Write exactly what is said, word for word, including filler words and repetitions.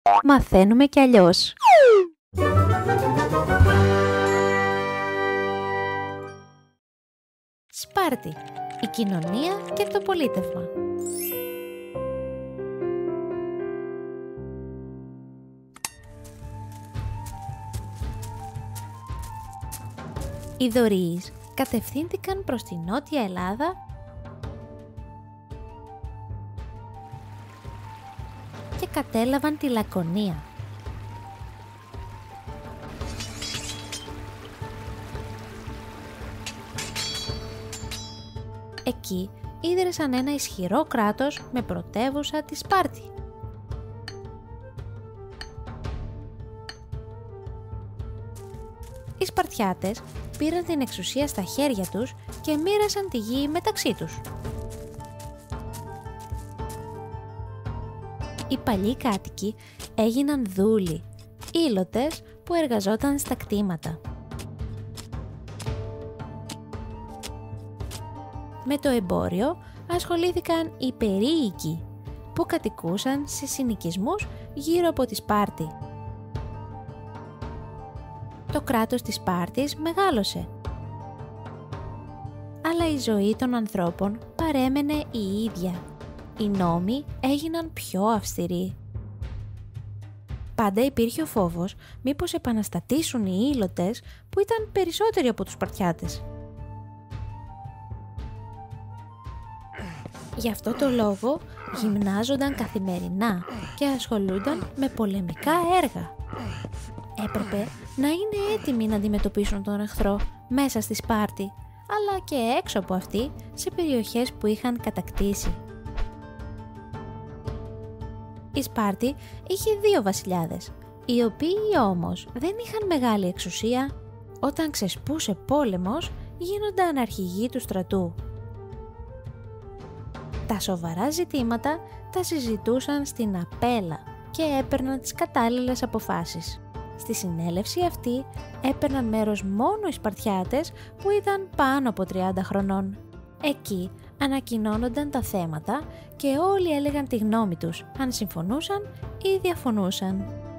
Μαθαίνουμε κι αλλιώς. Σπάρτη, η κοινωνία και το πολίτευμα. Οι Δωρείοι κατευθύνθηκαν προς τη Νότια Ελλάδα και κατέλαβαν τη Λακωνία. Εκεί ίδρυσαν ένα ισχυρό κράτος με πρωτεύουσα τη Σπάρτη. Οι Σπαρτιάτες πήραν την εξουσία στα χέρια τους και μοίρασαν τη γη μεταξύ τους. Οι παλιοί κάτοικοι έγιναν δούλοι, ήλωτες που εργαζόταν στα κτήματα. Με το εμπόριο ασχολήθηκαν οι περίοικοι που κατοικούσαν σε συνοικισμούς γύρω από τη Σπάρτη. Το κράτος της Σπάρτης μεγάλωσε, αλλά η ζωή των ανθρώπων παρέμενε η ίδια. Οι νόμοι έγιναν πιο αυστηροί. Πάντα υπήρχε ο φόβος μήπως επαναστατήσουν οι ήλωτες που ήταν περισσότεροι από τους Σπαρτιάτες. Γι' αυτό το λόγο γυμνάζονταν καθημερινά και ασχολούνταν με πολεμικά έργα. Έπρεπε να είναι έτοιμοι να αντιμετωπίσουν τον εχθρό μέσα στη Σπάρτη, αλλά και έξω από αυτή σε περιοχές που είχαν κατακτήσει. Η Σπάρτη είχε δύο βασιλιάδες, οι οποίοι όμως δεν είχαν μεγάλη εξουσία. Όταν ξεσπούσε πόλεμος, γίνονταν αρχηγοί του στρατού. Τα σοβαρά ζητήματα τα συζητούσαν στην Απέλα και έπαιρναν τις κατάλληλες αποφάσεις. Στη συνέλευση αυτή έπαιρναν μέρος μόνο οι Σπαρτιάτες που ήταν πάνω από τριάντα χρονών. Εκεί ανακοινώνονταν τα θέματα και όλοι έλεγαν τη γνώμη τους, αν συμφωνούσαν ή διαφωνούσαν.